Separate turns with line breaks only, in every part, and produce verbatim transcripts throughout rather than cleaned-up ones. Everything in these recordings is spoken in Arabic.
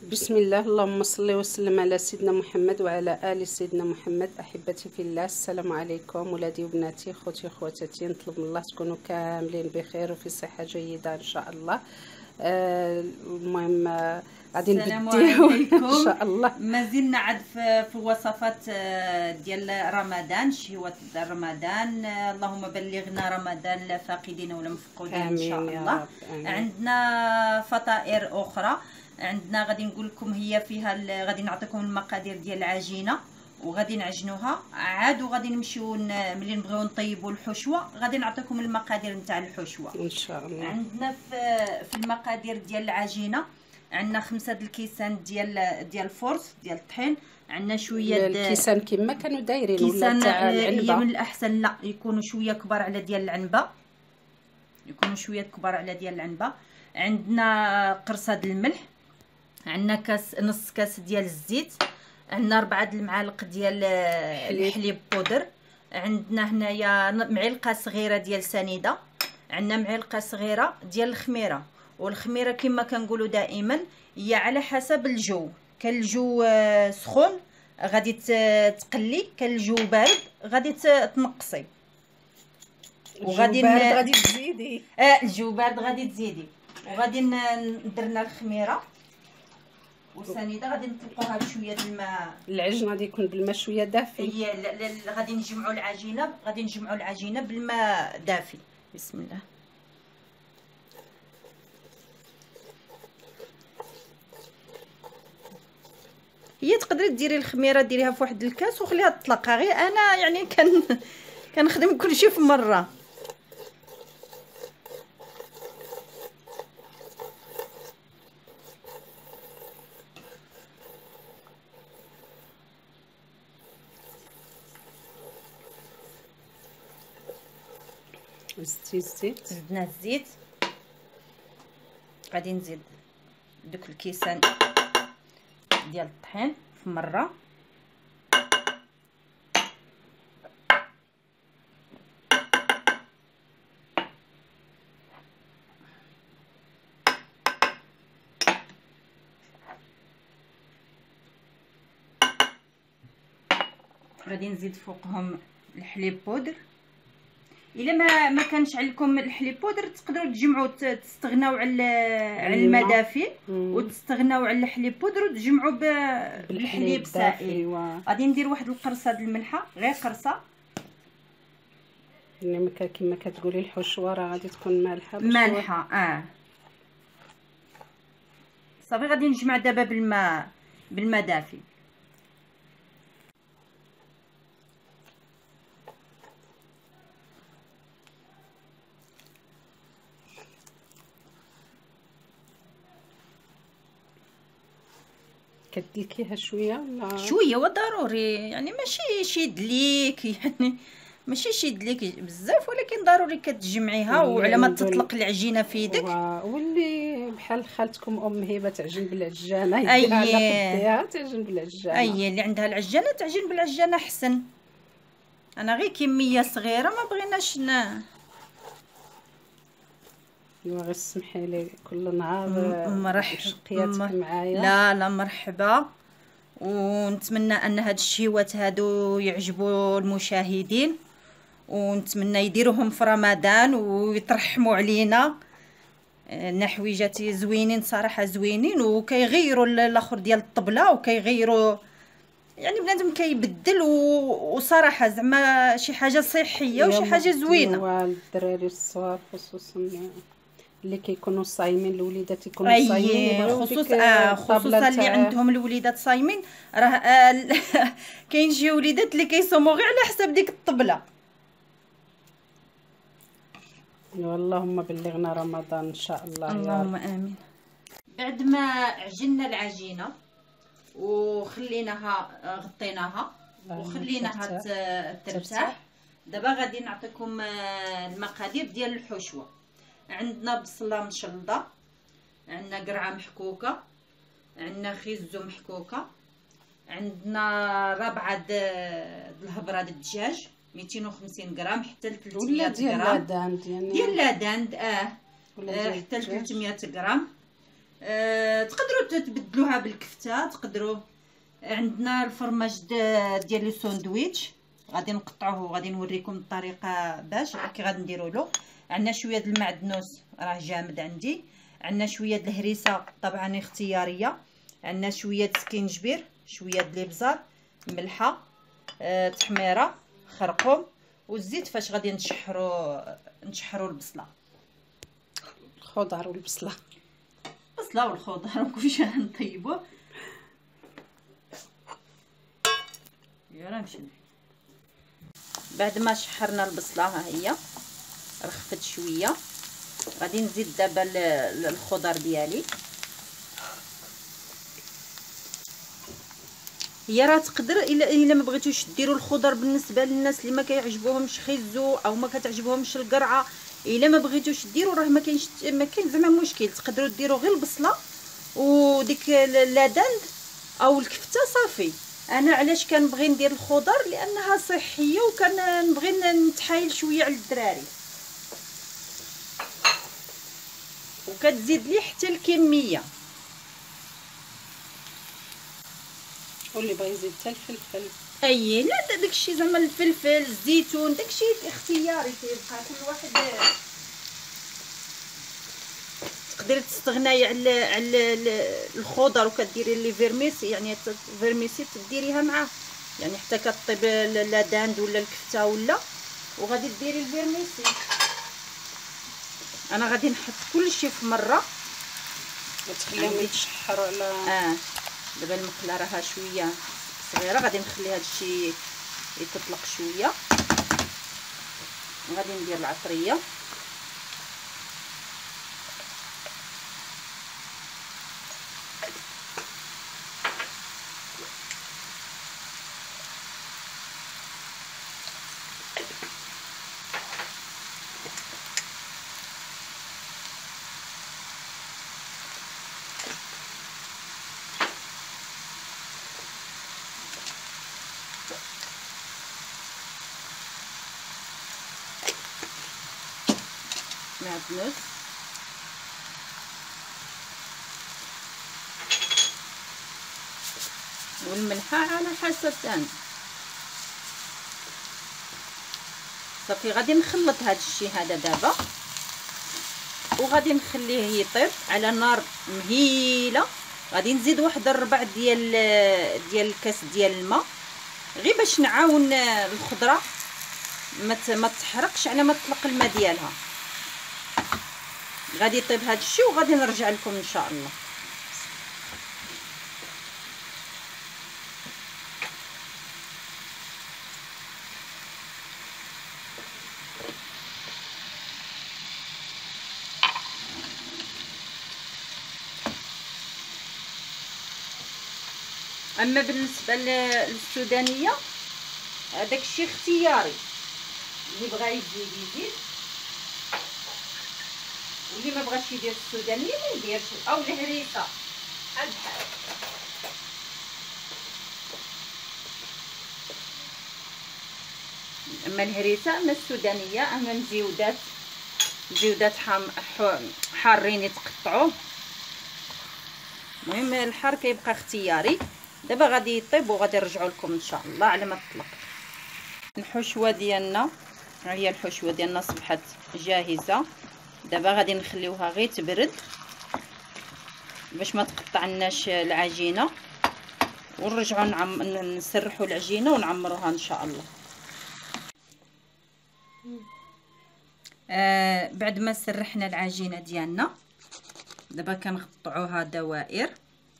بسم الله، اللهم صل وسلم على سيدنا محمد وعلى ال سيدنا محمد. احبتي في الله، السلام عليكم ولادي وبناتي، خوتي وخواتاتي. نطلب من الله تكونوا كاملين بخير وفي صحه جيده ان شاء الله. آه المهم آه غادي نبديو ان شاء الله.
مازلنا عاد في, في وصفات ديال رمضان، شهوات رمضان. اللهم بلغنا رمضان لا فاقدين ولا مفقودين ان شاء الله. عندنا فطائر اخرى عندنا غادي نقول لكم، هي فيها غادي نعطيكم المقادير ديال العجينه وغادي نعجنوها عاد، وغادي نمشيو ملي نبغيو نطيبوا الحشوه غادي نعطيكم المقادير نتاع الحشوه
ان شاء الله.
عندنا في في المقادير ديال العجينه عندنا خمسة د الكيسان ديال ديال الفرص ديال الطحين. عندنا شويه
الكيسان كما كانوا دايرين
ولا تاع العنبه؟ من الاحسن لا يكونوا شويه كبار على ديال العنبه، يكونوا شويه كبار على ديال العنبه. عندنا قرصه د الملح، عندنا كاس نص كاس ديال الزيت، عندنا أربعة د المعالق ديال الحليب بودر، عندنا هنايا معلقه صغيره ديال سنيده، عندنا معلقه صغيره ديال الخميره. والخميره كما كنقولوا دائما هي على حسب الجو، كان الجو سخون غادي تقلي، كان الجو بارد غادي تنقصي،
وغادي غادي تزيدي.
اه الجو بارد غادي تزيدي. وغادي درنا الخميره والسنيده، غادي نطلقوها بشويه الماء.
العجن غادي يكون بالماء شويه دافي.
هي غادي نجمعوا العجينه، غادي نجمعوا العجينه بالماء دافي. بسم الله. هي تقدري ديري الخميره ديريها في واحد الكاس وخليها تطلق، غير انا يعني كان كنخدم كلشي في مره.
زدتي الزيت،
زدنا الزيت، غادي نزيد دوك الكيسان ديال الطحين في مره. غادي نزيد فوقهم الحليب بودر. الا ما ما كانش عندكم الحليب بودر تقدروا تجمعوا تستغناو على على الماء دافي وتستغناو على الحليب بودر وتجمعوا بالحليب سائل. غادي ندير واحد القرصه د الملحه، غير قرصه،
يعني كما كتقولي الحشوه راه غادي تكون مالحه
مالحه. اه صافي. غادي نجمع دابا بالماء بالماء دافي.
كدلكيها شويه ولا
شويه؟ وضروري يعني ماشي شي دليك، يعني ماشي شي دليك بزاف، ولكن ضروري كتجمعيها وعلى ما تطلق العجينه في يدك.
واللي بحال خالتكم ام هبه تعجن بالعجانه،
اي
يديها تعجن بالعجانه.
اي اللي عندها العجانه تعجن بالعجانه احسن. انا غير كميه صغيره ما بغيناش ن
ايوا غير سمحي لي كل نهار
مرحبا معايا. لا لا مرحبا، ونتمنى ان هاد الشهوات هادو يعجبوا المشاهدين، ونتمنى يديروهم في رمضان ويترحموا علينا. نحويجات زوينين صراحه، زوينين، وكيغيروا الاخر ديال الطبله، وكيغيروا يعني بنادم كيبدل، وصراحه زعما شي حاجه صحيه وشي حاجه زوينه.
الدراري الصغار خصوصا اللي كيكونوا صايمين، الوليدات يكونوا أيه صايمين،
خصوصا آه خصوصا اللي عندهم الوليدات صايمين. راه آه كاين شي وليدات اللي كيصوموا غير على حساب ديك الطبله.
اللهم بلغنا رمضان ان شاء الله.
اللهم امين. بعد ما عجنا العجينه وخليناها غطيناها وخليناها ترتاح، دابا غادي نعطيكم المقادير ديال الحشوه. عندنا بصله مشلضه، عندنا قرعه محكوكه، عندنا خيزو محكوكه، عندنا ربعه د الهبره د الدجاج مئتين وخمسين غرام حتى ل ثلاثمية غرام
ديال
ديال لاداند. اه حتى ل ثلاثمية غرام. أه تقدروا تبدلوها بالكفته، تقدروا. عندنا الفرماج ديال لي ساندويتش، غادي نقطعوه وغادي نوريكم الطريقه باش كي غادي نديروا له. عندنا شويه د المعدنوس راه جامد عندي، عندنا شويه د الهريسه طبعا اختياريه، عندنا شويه د سكينجبير، شويه د الابزار، ملحه، أه تحميره، خرقوم، والزيت فاش غادي نشحروا نشحروا البصله،
الخضر والبصله،
البصله والخضر وكلشي نطيبوه. يا راه مشى. بعد ما شحرنا البصله ها هي رخفت شويه، غادي نزيد دابا الخضر ديالي. هي راه تقدر الا الا ما بغيتوش ديروا الخضر بالنسبه للناس اللي ما كيعجبوهمش خيزو او ما كتعجبهمش القرعه، الا ما بغيتوش ديروا راه ما كاينش ما كاين زعما مشكل، تقدروا ديروا غير البصله وديك لادند او الكفته صافي. انا علاش كنبغي ندير الخضر؟ لانها صحيه وكنبغي نتحايل شويه على الدراري، وكتزيد لي حتى الكميه.
واللي بغى يزيد حتى الفلفل،
اي لا داكشي زعما الفلفل الزيتون داكشي اختياري، كيبقى كل واحد. تقدري تستغناي على على الخضر وكديري لي فيرميسي، يعني الفيرميسي تديريها معاه، يعني حتى كطيب لا داند ولا الكفته ولا، وغادي ديري الفيرميسي. انا غادي نحط كلشي في مره
وتخليهم يتشحروا على
اه. دابا المقله راها شويه صغيره، غادي نخلي هذا الشيء يتطلق شويه، وغادي ندير العطريه. معدنوس، والملحه على حسب ثاني. صافي غادي نخلط هذا الشيء هذا دابا، وغادي نخليه يطيب على نار مهيله. غادي نزيد واحد الربع ديال ديال الكاس ديال الماء، غير باش نعاون الخضره ما ما تحرقش على ما تطلق الماء ديالها. غادي يطيب هذا الشيء وغادي نرجع لكم ان شاء الله. اما بالنسبه للسودانيه هذاك الشيء اختياري، اللي بغى يزيد يزيد، واللي ما بغاش يدير السودانيه ما يديرش، او الهريسه بحال بحال. اما الهريسه اما السودانيه اما مزيودات مزيودات حارين يتقطعوا. المهم الحار كيبقى اختياري. دابا غادي يطيب وغادي نرجعوا لكم ان شاء الله على ما تطلق. الحشوه ديالنا ها هي، الحشوه ديالنا صبحت جاهزه. دابا غادي نخليوها غير تبرد باش ما تقطعناش العجينه، ونرجعوا نعم نسرحوا العجينه ونعمروها ان شاء الله. آه بعد ما سرحنا العجينه ديالنا دابا كنقطعوها دوائر.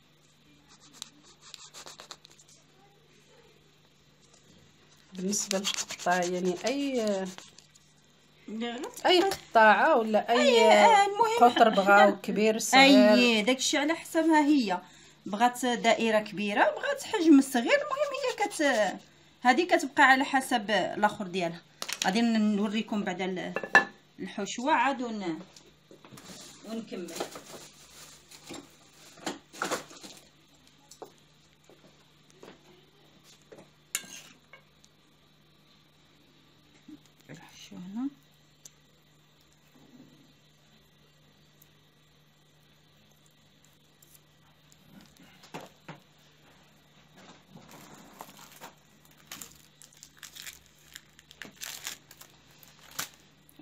بالنسبه للقطاع يعني اي اي قطاعه ولا اي قطر بغاو كبير صغير،
اي داكشي على حسابها. هي بغات دائره كبيره بغات حجم صغير، المهم هي كت هذه كتبقى على حسب الاخر ديالها. غادي نوريكم بعد الحشوه عاد ون... ونكمل. الحشوه هنا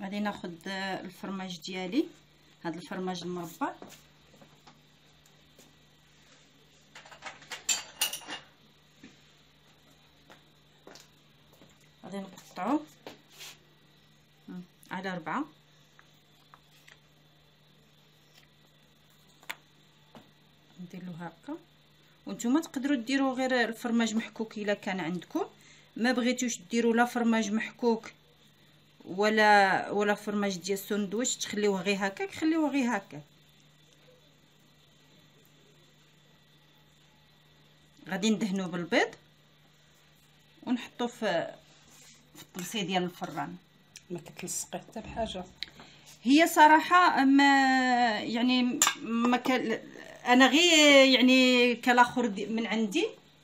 غادي ناخذ الفرماج ديالي، هذا الفرماج المربع، غادي نقطعوه على أربعة، نديرلو هكا. وانتم تقدروا ديروا غير الفرماج محكوك الا كان عندكم، ما بغيتوش ديروا لا فرماج محكوك ولا ولا فرماج ديال السندويش، تخليوه غير هكاك، خليوه غير هكاك. غادي ندهنوه بالبيض ونحطوه في في الطبسي ديال الفران.
ما كتلصقي حتى بحاجه.
هي صراحه ما يعني ما كان انا غير يعني كالاخر من عندي،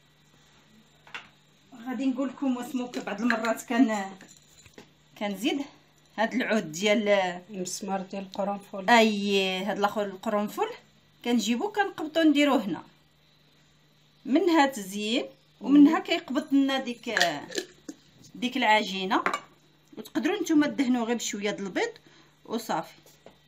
غادي نقول لكم واسموك بعض المرات كان كنزيد هاد العود ديال
المسمار ديال القرنفل.
اي هاد الاخر القرنفل كنجيبو كنقبطو نديرو هنا، منها تزيين ومنها كيقبط لنا ديك ديك العجينه. وتقدروا نتوما دهنوا غير بشويه د البيض وصافي.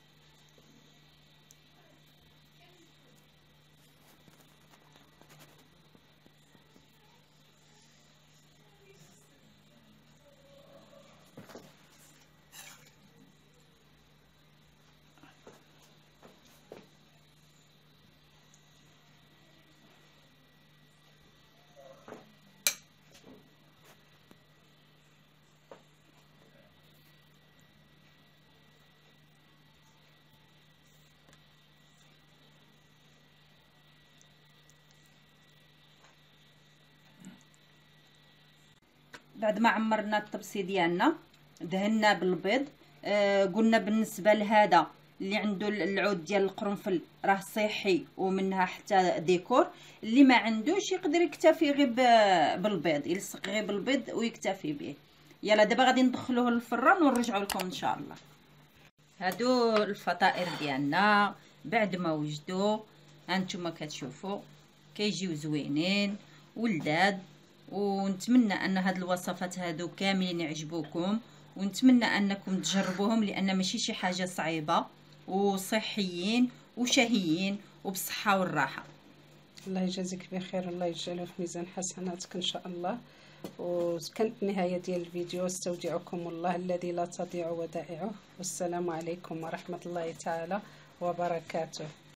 بعد ما عمرنا الطبسي ديالنا دهنا بالبيض. آه قلنا بالنسبه لهذا اللي عنده العود ديال القرنفل راه صحي ومنها حتى ديكور، اللي ما عندوش يقدر يكتفي غير بالبيض، يلصق غير بالبيض ويكتفي به. يلا دابا غادي ندخلوه للفران ونرجعوا لكم ان شاء الله. هادو الفطائر ديالنا بعد ما وجدوا هانتوما كتشوفوا كيجيو زوينين ولذاذ. ونتمنى ان هاد الوصفات هادو كاملين يعجبوكم، ونتمنى انكم تجربوهم لان ماشي شي حاجه صعيبه، وصحيين وشهيين وبصحه والراحه.
الله يجازيك بخير، الله يجعله في ميزان حسناتك ان شاء الله. وكانت النهايه ديال الفيديو. استودعكم الله الذي لا تضيع ودائعه، والسلام عليكم ورحمه الله تعالى وبركاته.